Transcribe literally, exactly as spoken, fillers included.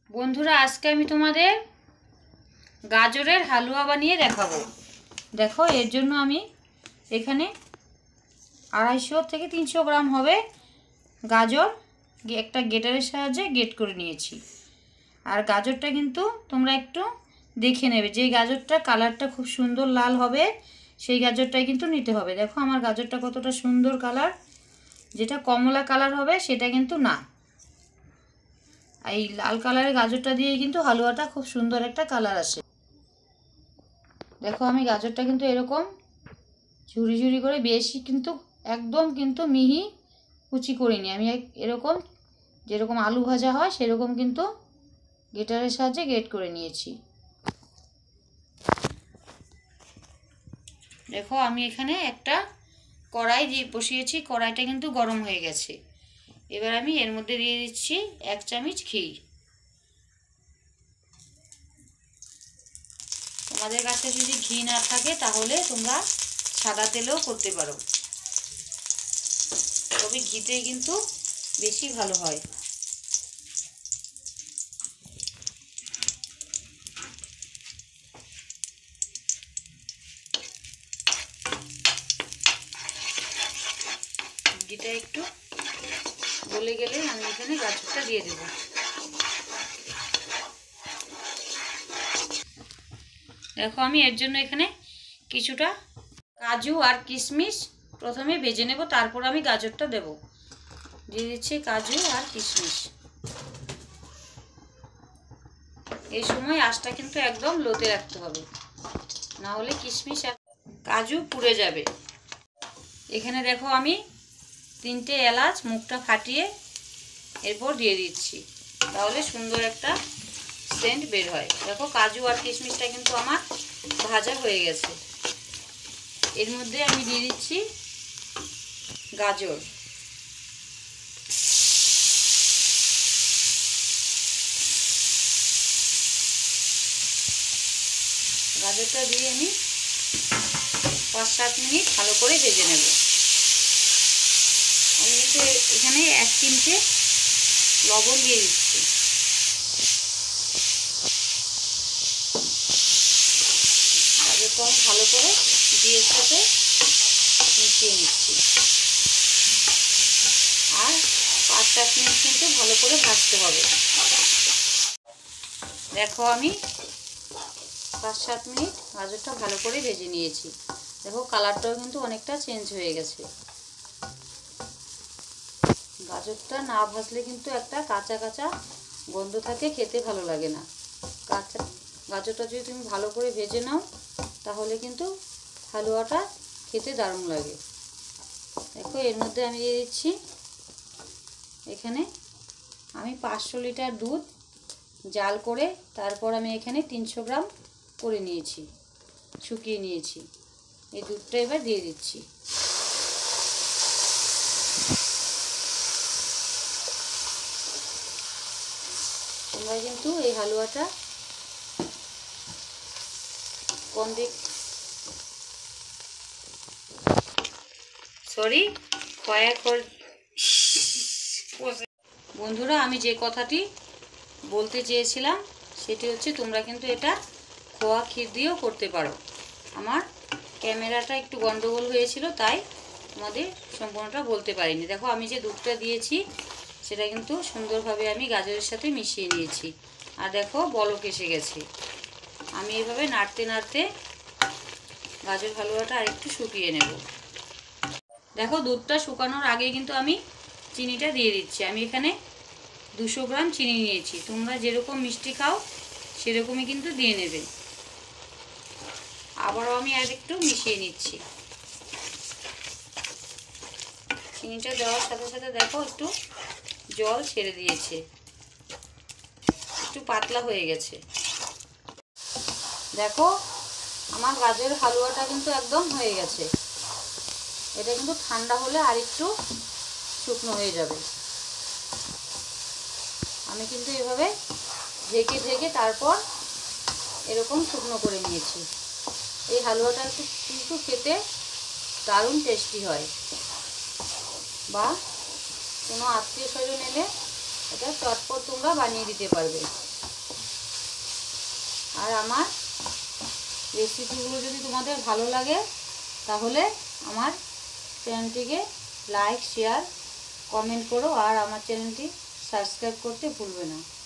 বন্ধুরা, আজকে আমি তোমাদের গাজরের হালুয়া বানিয়ে দেখাবো। দেখো, এর জন্য আমি এখানে আড়াইশো থেকে তিনশো গ্রাম হবে গাজর একটা গ্রেটারের সাহায্যে গ্রেট করে নিয়েছি। আর গাজরটা কিন্তু তোমরা একটু দেখে নেবে, যে গাজরটা কালারটা খুব সুন্দর লাল হবে সেই গাজরটাই কিন্তু নিতে হবে। দেখো আমার গাজরটা কতটা সুন্দর কালার, যেটা কমলা কালার হবে সেটা কিন্তু না। এই লাল কালারের গাজরটা দিয়ে কিন্তু হালুয়াটা খুব সুন্দর একটা কালার আসে। দেখো আমি গাজরটা কিন্তু এরকম ঝুরি ঝুরি করে, বেশি কিন্তু একদম কিন্তু মিহি কুচি করিনি আমি, এরকম যেরকম আলু ভাজা হয় সেরকম কিন্তু গ্রেটারের সাহায্যে গ্রেট করে নিয়েছি। দেখো আমি এখানে একটা কড়াই দিয়ে বসিয়েছি, কড়াইটা কিন্তু গরম হয়ে গেছে। এবার আমি এর মধ্যে দিয়ে দিচ্ছি এক চামচ ঘি। তোমাদের কাছে যদি ঘি না থাকে তাহলে তোমরা সাদা তেলেও করতে পারো, তবে ঘিতে কিন্তু বেশি ভালো হয়। ঘিটা একটু গলে গেলে আমি এখানে গাজরটা দিয়ে দেব। দেখো আমি এর জন্য এখানে কিছুটা কাজু আর কিশমিশ প্রথমে ভেজে নেব, তারপর আমি গাজরটা দেব। দিয়ে দিচ্ছি কাজু আর কিশমিশ। এই সময় আঁচটা কিন্তু একদম লোতে রাখতে হবে, না হলে কিশমিশ আর কাজু পুড়ে যাবে। এখানে দেখো আমি তিনটে এলাচ মুখটা ফাটিয়ে এরপর দিয়ে দিচ্ছি, তাহলে সুন্দর একটা সেন্ট বের হয়। দেখো কাজু আর কিশমিশটা কিন্তু আমার ভাজা হয়ে গেছে। এর মধ্যে আমি দিয়ে দিচ্ছি গাজর। গাজরটা দিয়ে আমি পাঁচ সাত মিনিট ভালো করে ভেজে নেব। আমি কিন্তু এখানে এক চিমটে লবণ দিয়ে দিচ্ছি। গাজরটা আমি ভালো করে ঘিয়ের সাথে মিশিয়ে নিচ্ছি, আর পাঁচ সাত মিনিট কিন্তু ভালো করে ভাজতে হবে। দেখো আমি পাঁচ সাত মিনিট গাজরটা ভালো করে ভেজে নিয়েছি। দেখো কালারটাও কিন্তু অনেকটা চেঞ্জ হয়ে গেছে। গাজরটা না ভাজলে কিন্তু একটা কাঁচা কাঁচা গন্ধ থাকে, খেতে ভালো লাগে না। কাঁচা গাজরটা যদি তুমি ভালো করে ভেজে নাও তাহলে কিন্তু হালুয়াটা খেতে দারুণ লাগে। দেখো এর মধ্যে আমি দিয়ে দিচ্ছি, এখানে আমি পাঁচশো লিটার দুধ জাল করে তারপর আমি এখানে তিনশো গ্রাম করে নিয়েছি, শুকিয়ে নিয়েছি। এই দুধটা এবার দিয়ে দিচ্ছি। তোমরা কিন্তু এই হালুয়াটা কোন দিক সরি খয়া বন্ধুরা, আমি যে কথাটি বলতে চেয়েছিলাম সেটি হচ্ছে তোমরা কিন্তু এটা খোয়া ক্ষীর দিয়েও করতে পারো। আমার ক্যামেরাটা একটু গন্ডগোল হয়েছিল তাই তোমাদের সম্পূর্ণটা বলতে পারিনি। দেখো আমি যে দুধটা দিয়েছি সেটা কিন্তু সুন্দরভাবে আমি গাজরের সাথে মিশিয়ে নিয়েছি, আর দেখো বলক এসে গেছে। আমি এভাবে নাড়তে নাড়তে গাজর হালুয়াটা আরেকটু শুকিয়ে নেব। দেখো দুধটা শুকানোর আগে কিন্তু আমি চিনিটা দিয়ে দিচ্ছি। আমি এখানে দুশো গ্রাম চিনি নিয়েছি, তোমরা যেরকম মিষ্টি খাও সেরকমই কিন্তু দিয়ে নেবে। আবারও আমি আর একটু মিশিয়ে নিচ্ছি। চিনিটা দেওয়ার সাথে সাথে দেখো একটু জল ছেড়ে দিয়েছে, একটু পাতলা হয়ে গেছে। দেখো আমার গাজরের হালুয়াটা কিন্তু একদম হয়ে গেছে। এটা কিন্তু ঠান্ডা হলে আর একটু শুকনো হয়ে যাবে। আমি কিন্তু এভাবে ঢেকে ঢেকে তারপর এরকম শুকনো করে নিয়েছি। এই হালুয়াটা কিন্তু খেতে দারুণ টেস্টি হয়, বা কোনো আত্মীয় স্বজন এলে এটা চটপট তোমরা বানিয়ে দিতে পারবে। আর আমার রেসিপিগুলো যদি তোমাদের ভালো লাগে তাহলে আমার চ্যানেলটিকে লাইক শেয়ার কমেন্ট করো আর আমার চ্যানেলটি সাবস্ক্রাইব করতে ভুলবে না।